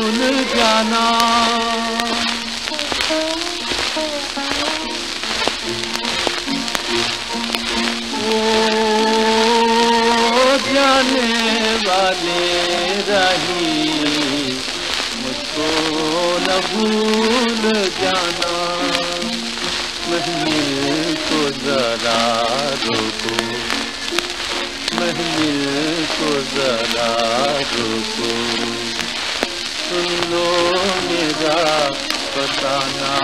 भूल जाना। ओ जाने वाले राही मुझको न भूल जाना। महमिल को जरा रोको, महमिल को जरा रोको, सुन लो मेरा फसाना।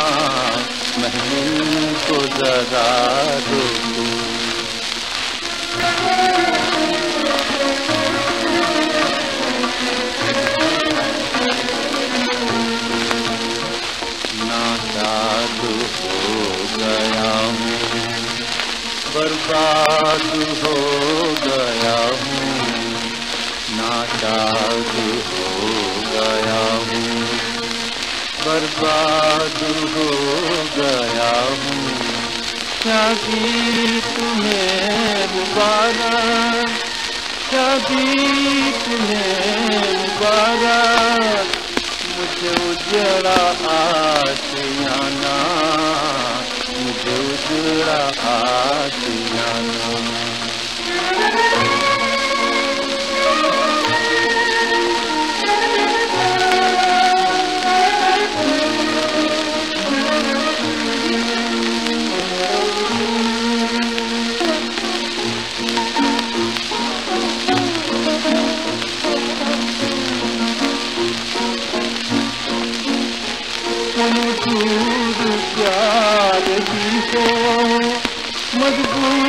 महमिल को जरा रोको। नादाद हो गया हूँ, बर्बाद हो गया हूँ। नादाद हो गया हूँ, बर्बाद हो गया हूँ। शादी तुम्हें मुबारक, शादी तुम्हें मुबारक। मुझे उजड़ा आशियाना, मुझे उजड़ा आशियाना। तुम दूर प्यार की हो, मजबूर